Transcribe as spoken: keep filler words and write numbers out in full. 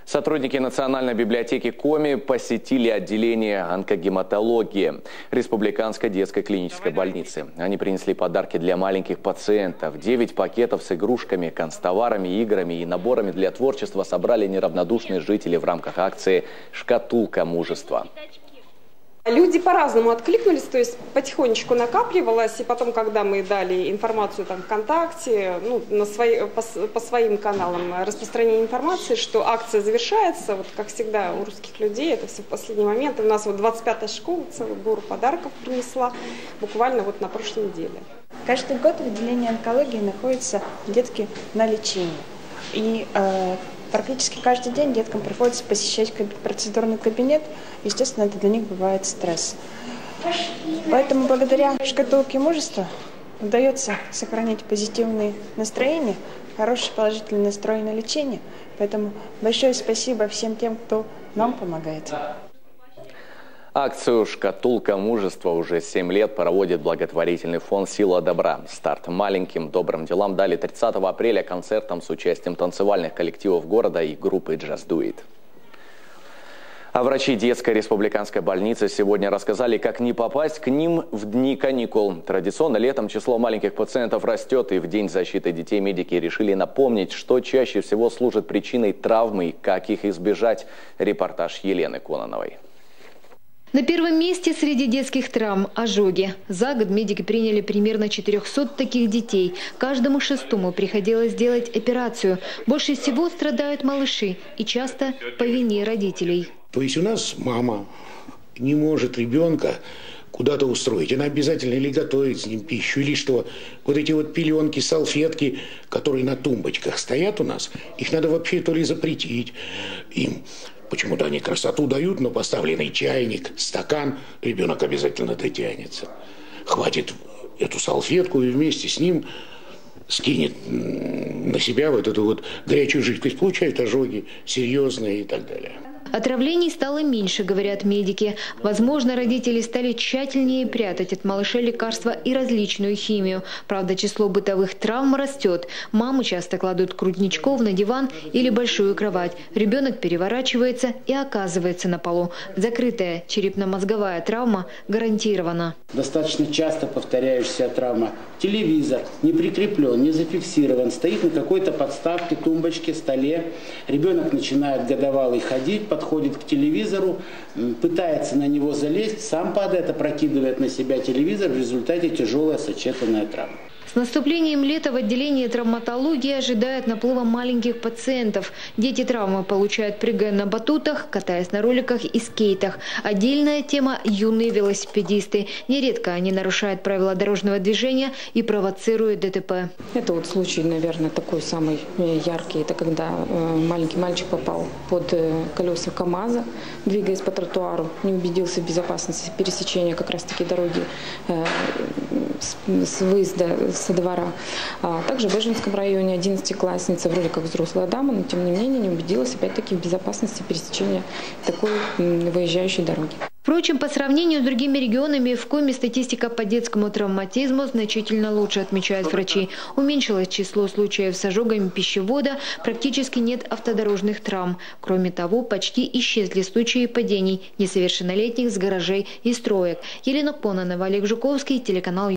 Сотрудники Национальной библиотеки Коми посетили отделение онкогематологии Республиканской детской клинической больницы. Они принесли подарки для маленьких пациентов. Девять пакетов с игрушками, канцтоварами, играми и наборами для творчества собрали неравнодушные жители в рамках акции «Шкатулка мужества». Люди по-разному откликнулись, то есть потихонечку накапливалось, и потом, когда мы дали информацию там ВКонтакте, ну, на свои, по, по своим каналам распространения информации, что акция завершается, вот как всегда у русских людей, это все в последний момент. У нас вот двадцать пятая школа целую гору подарков принесла, буквально вот на прошлой неделе. Каждый год в отделении онкологии находятся детки на лечении. И э, практически каждый день деткам приходится посещать процедурный кабинет. Естественно, это для них бывает стресс. Поэтому благодаря шкатулке мужества удается сохранить позитивное настроение, хороший положительный настрой на лечение. Поэтому большое спасибо всем тем, кто нам помогает. Акцию «Шкатулка мужества» уже семь лет проводит благотворительный фонд «Сила добра». Старт маленьким добрым делам дали тридцатого апреля концертом с участием танцевальных коллективов города и группы «Just Do It». А врачи детской республиканской больницы сегодня рассказали, как не попасть к ним в дни каникул. Традиционно летом число маленьких пациентов растет, и в День защиты детей медики решили напомнить, что чаще всего служит причиной травмы и как их избежать. Репортаж Елены Кононовой. На первом месте среди детских травм – ожоги. За год медики приняли примерно четырехсот таких детей. Каждому шестому приходилось делать операцию. Больше всего страдают малыши, и часто по вине родителей. То есть у нас мама не может ребенка куда-то устроить. Она обязательно или готовит с ним пищу, или что. Вот эти вот пеленки, салфетки, которые на тумбочках стоят у нас, их надо вообще то ли запретить им. Почему-то они красоту дают, но поставленный чайник, стакан, ребенок обязательно дотянется. Хватит эту салфетку и вместе с ним скинет на себя вот эту вот горячую жидкость. Получают ожоги серьезные и так далее. Отравлений стало меньше, говорят медики. Возможно, родители стали тщательнее прятать от малыша лекарства и различную химию. Правда, число бытовых травм растет. Мамы часто кладут грудничков на диван или большую кровать. Ребенок переворачивается и оказывается на полу. Закрытая черепно-мозговая травма гарантирована. Достаточно часто повторяющаяся травма. Телевизор не прикреплен, не зафиксирован, стоит на какой-то подставке, тумбочке, столе. Ребенок начинает годовалый ходить, подходит к телевизору, пытается на него залезть, сам падает, опрокидывает на себя телевизор, в результате тяжелая сочетанная травма. С наступлением лета в отделении травматологии ожидает наплыва маленьких пациентов. Дети травмы получают, прыгая на батутах, катаясь на роликах и скейтах. Отдельная тема – юные велосипедисты. Нередко они нарушают правила дорожного движения и провоцируют ДТП. Это вот случай, наверное, такой самый яркий. Это когда маленький мальчик попал под колеса КАМАЗа, двигаясь по тротуару, не убедился в безопасности пересечения как раз-таки дороги с выезда со двора. А также в Эжемском районе одиннадцатиклассница, вроде как взрослая дама, но тем не менее не убедилась опять-таки в безопасности пересечения такой выезжающей дороги. Впрочем, по сравнению с другими регионами, в Коми статистика по детскому травматизму значительно лучше, отмечают врачи. Уменьшилось число случаев с ожогами пищевода, практически нет автодорожных травм. Кроме того, почти исчезли случаи падений несовершеннолетних с гаражей и строек. Елена Кононова, Олег Жуковский, телеканал